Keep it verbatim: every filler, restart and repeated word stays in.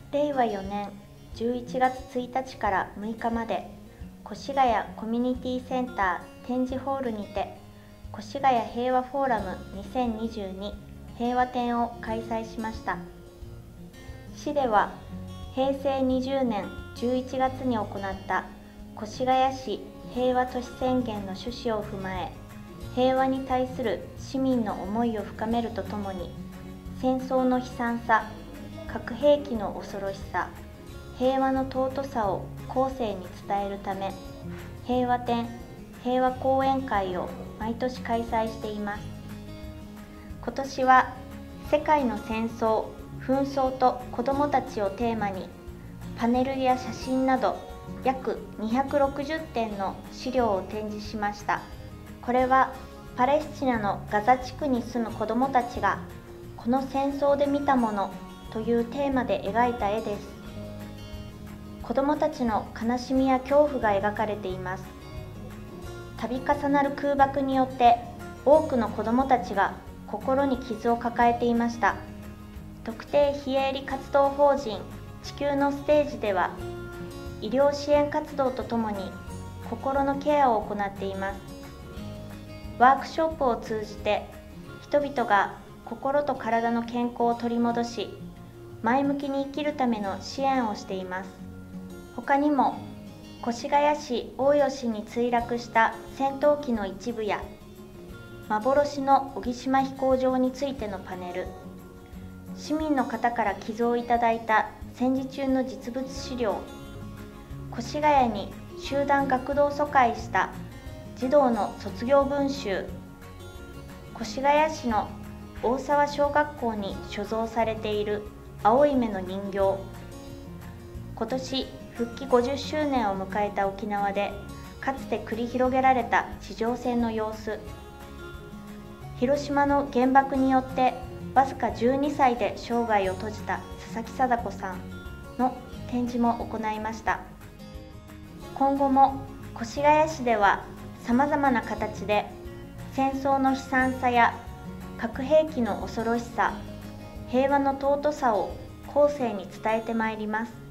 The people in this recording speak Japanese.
れいわよねんじゅういちがつついたちからむいかまで、越谷コミュニティセンター展示ホールにて、越谷平和フォーラムにせんにじゅうに平和展を開催しました。市では、へいせいにじゅうねんじゅういちがつに行った越谷市平和都市宣言の趣旨を踏まえ、平和に対する市民の思いを深めるとともに、戦争の悲惨さ、核兵器の恐ろしさ、平和の尊さを後世に伝えるため、平和展・平和講演会を毎年開催しています。今年は世界の戦争・紛争と子どもたちをテーマに、パネルや写真など約にひゃくろくじゅってんの資料を展示しました。これはパレスチナのガザ地区に住む子どもたちがこの戦争で見たものというテーマで描いた絵です。子どもたちの悲しみや恐怖が描かれています。度重なる空爆によって多くの子どもたちが心に傷を抱えていました。特定非営利活動法人地球のステージでは、医療支援活動とともに心のケアを行っています。ワークショップを通じて人々が心と体の健康を取り戻し、前向きに生きるための支援をしています。他にも越谷市大吉に墜落した戦闘機の一部や、幻の小木島飛行場についてのパネル、市民の方から寄贈いただいた戦時中の実物資料、越谷に集団学童疎開した児童の卒業文集、越谷市の大沢小学校に所蔵されている青い目の人形、今年復帰ごじゅっしゅうねんを迎えた沖縄でかつて繰り広げられた地上戦の様子、広島の原爆によってわずかじゅうにさいで生涯を閉じた佐々木禎子さんの展示も行いました。今後も越谷市ではさまざまな形で戦争の悲惨さや核兵器の恐ろしさ、平和の尊さを後世に伝えてまいります。